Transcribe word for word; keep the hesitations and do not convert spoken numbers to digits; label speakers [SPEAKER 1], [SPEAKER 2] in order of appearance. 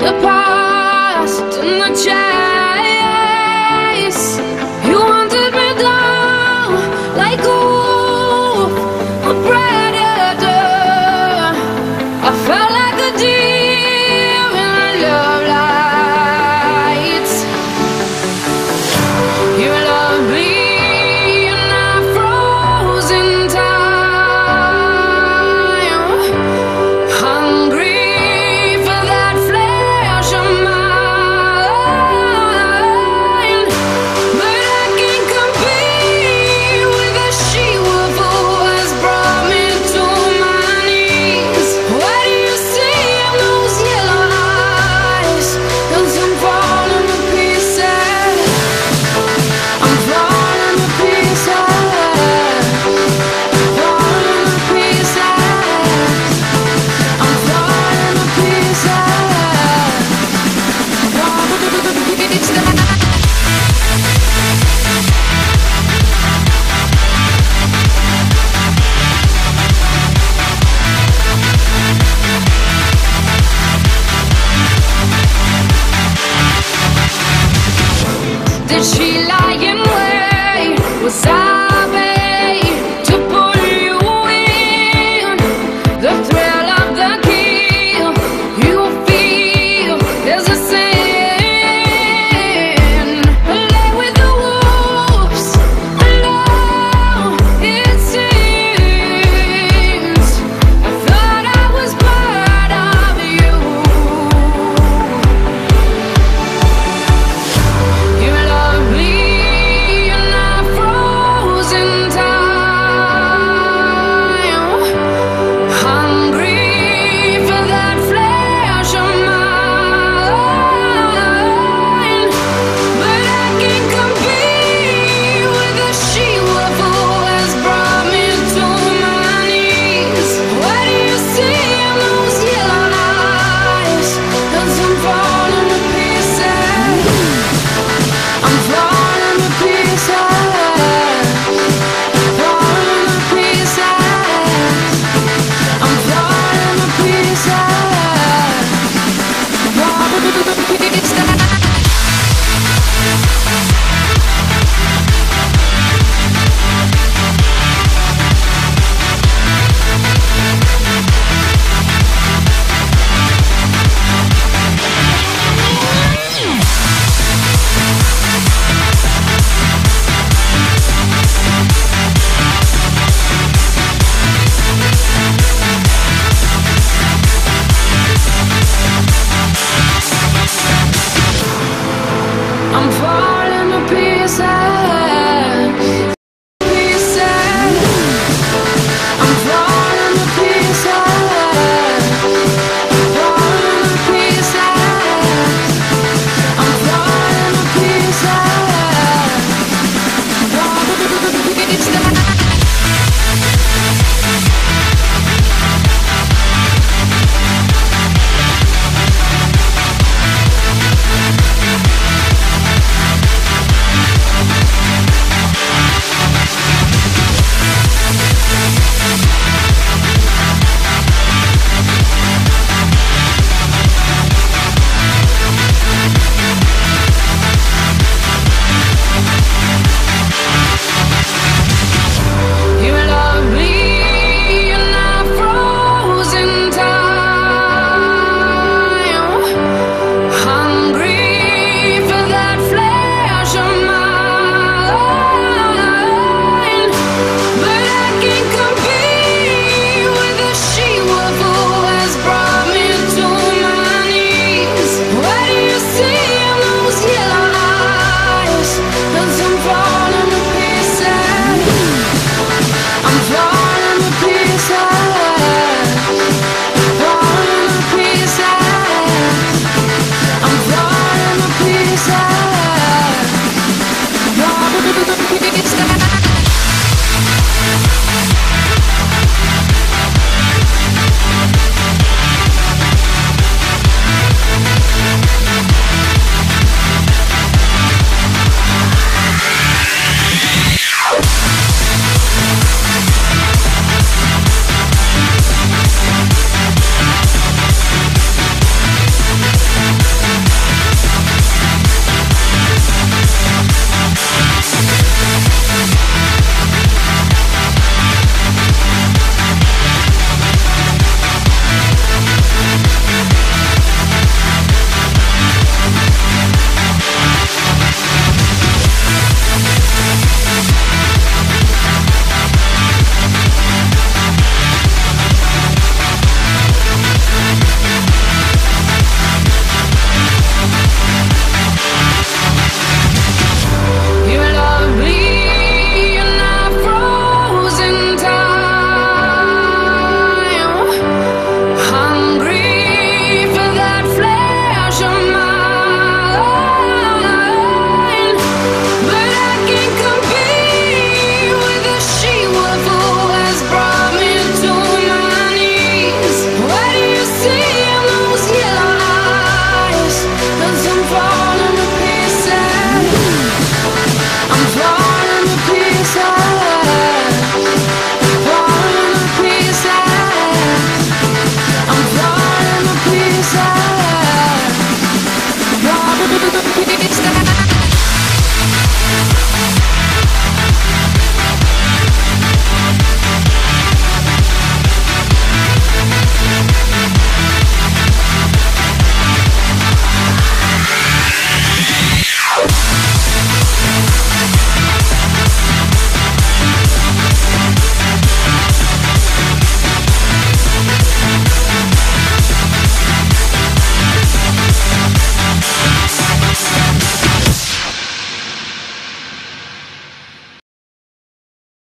[SPEAKER 1] the past and the chase. You hunted me down like a wolf, a predator. I felt like a deer in love lights. You love me in a frozen time, hungry for that flesh of mine. But I can't compete with the she-wolf who has brought me to my knees. What do you see in those yellow eyes? 'Cause I'm falling to pieces. I'm falling to pieces. Falling to pieces. I'm falling to pieces. Falling to pieces. Did she